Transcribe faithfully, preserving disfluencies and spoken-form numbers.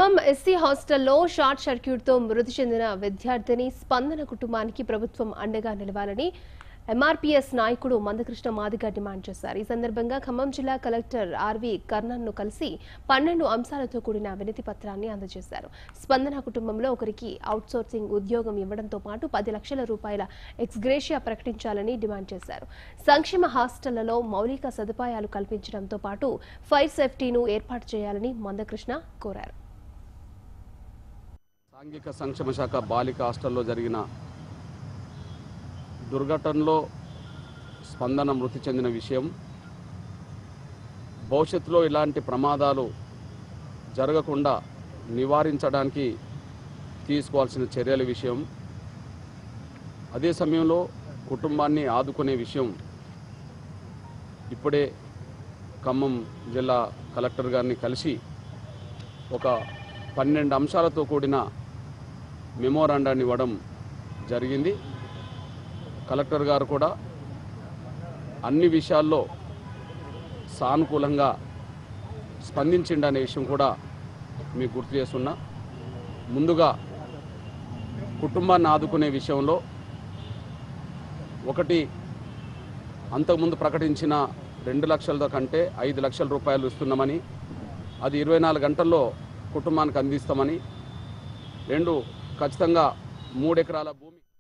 SC హాస్టల్లో short circuit తో మృతి చెందిన విద్యార్థిని స్పందన కుటుంబానికి ప్రభుత్వం అండగా నిలవాలని ఎంఆర్పీఎస్ నాయకుడు మందకృష్ణ మాదిగ డిమాండ్ చేశారు. ఈ సందర్భంగా ఖమ్మం జిల్లా కలెక్టర్ ఆర్వి కర్ణన్ ను కలిసి పన్నెండు అంశాలతో కూడిన వినతి పత్రాన్ని అందజేశారు. స్పందన కుటుంబంలో ఒకరికి అవుట్సోర్సింగ్ ఉద్యోగం ఇవ్వడంతో పాటు పది లక్షల రూపాయల ఎక్స్గ్రేషియా ప్రకటించాలని డిమాండ్ చేశారు. సంక్షేమ హాస్టళ్లలో మౌలిక సదుపాయాలు కల్పించడంతో పాటు ఫైర్ సేఫ్టీను ఏర్పాటు చేయాలని మందకృష్ణ కోరారు. సాంఘిక సంక్షేమ శాఖ బాలిక హాస్టల్లో జరిగిన దుర్ఘటనలో స్పందన మృతి చెందిన విషయం, భవిష్యత్తులో ఇలాంటి ప్రమాదాలు జరగకుండా నివారించడానికి తీసుకోవాల్సిన చర్యల విషయం, అదే సమయంలో కుటుంబాన్ని ఆదుకునే విషయం ఇప్పుడే ఖమ్మం జిల్లా కలెక్టర్ గారిని కలిసి ఒక పన్నెండు అంశాలతో కూడిన మెమోరాండాన్ని ఇవ్వడం జరిగింది. కలెక్టర్ గారు కూడా అన్ని విషయాల్లో సానుకూలంగా స్పందించిండనే విషయం కూడా మీకు గుర్తు చేస్తున్నా. ముందుగా కుటుంబాన్ని ఆదుకునే విషయంలో ఒకటి, అంతకుముందు ప్రకటించిన రెండు లక్షల కంటే ఐదు లక్షల రూపాయలు ఇస్తున్నామని, అది ఇరవై నాలుగు గంటల్లో కుటుంబానికి అందిస్తామని, రెండు ఖచ్చితంగా మూడు ఎకరాల భూమి